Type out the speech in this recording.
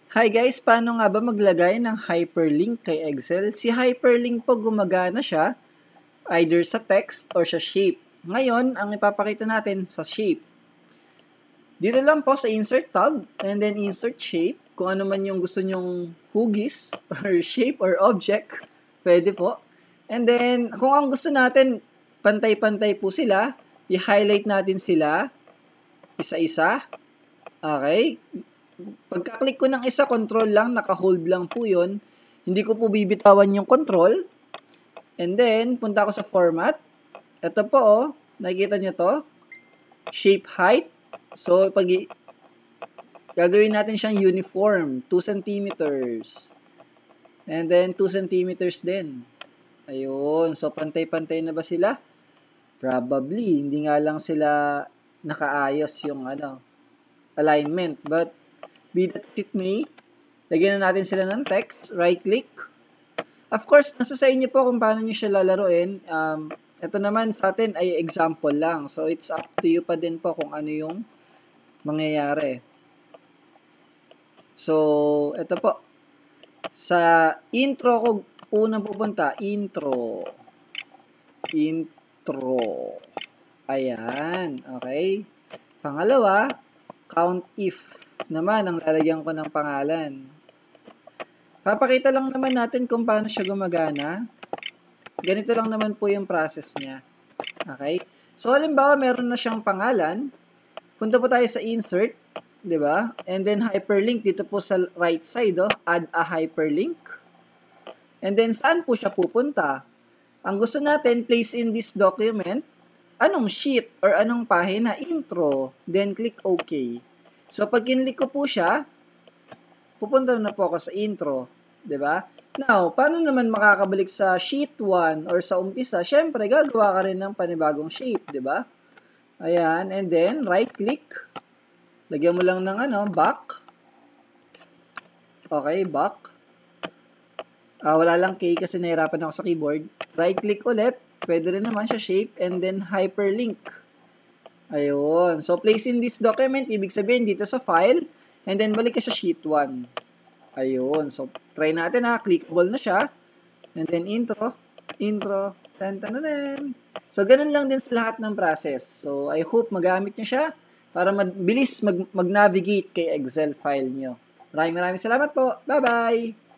Hi guys, paano nga ba maglagay ng hyperlink kay Excel? Si hyperlink po gumagana siya either sa text or sa shape. Ngayon, ang ipapakita natin sa shape. Dito lang po sa insert tab and then insert shape. Kung ano man yung gusto nyong hugis or shape or object, pwede po. And then, kung ang gusto natin, pantay-pantay po sila, i-highlight natin sila isa-isa. Okay? Pagka-click ko ng isa, control lang, naka-hold lang po yun. Hindi ko po bibitawan yung control. And then, punta ako sa format. Ito po, oh, nakikita nyo to. Shape height. So, gagawin natin siyang uniform, 2 centimeters. And then, 2 centimeters din. Ayun. So, pantay-pantay na ba sila? Probably. Hindi nga lang sila nakaayos yung alignment. But, be that it may, lagyan na natin sila ng text, right-click. Of course, nasa sa inyo po kung paano nyo siya lalaroin. Ito naman sa atin ay example lang. So, it's up to you pa din po kung ano yung mangyayari. So, ito po. Sa intro ko unang pupunta, intro. Ayan, okay. Pangalawa, count if naman ang lalagyan ko ng pangalan. Papakita lang naman natin kung paano siya gumagana. Ganito lang naman po yung process niya. Okay? So, halimbawa, meron na siyang pangalan. Punta po tayo sa insert, di ba? And then, hyperlink dito po sa right side, oh, add a hyperlink. And then, saan po siya pupunta? Ang gusto natin, place in this document, anong sheet or anong pahina? Intro. Then, click OK. So, pag kinlik ko po siya, pupunta na po ako sa intro. Diba? Now, paano naman makakabalik sa sheet 1 or sa umpisa? Siyempre, gagawa ka rin ng panibagong shape. Diba? Ayan. And then, right-click. Lagyan mo lang ng back. Okay, back. Wala lang K kasi nahirapan ako sa keyboard. Right-click ulit. Pwede rin naman siya shape. And then, hyperlink. Ayun. So, place in this document, ibig sabihin dito sa file, and then balik ka sa sheet 1. Ayun. So, try natin ha. Clickable na siya. And then, intro. Tan-tan-tan. So, ganun lang din sa lahat ng process. So, I hope magamit nyo siya para mabilis mag-navigate kay Excel file nyo. Maraming salamat po. Bye-bye!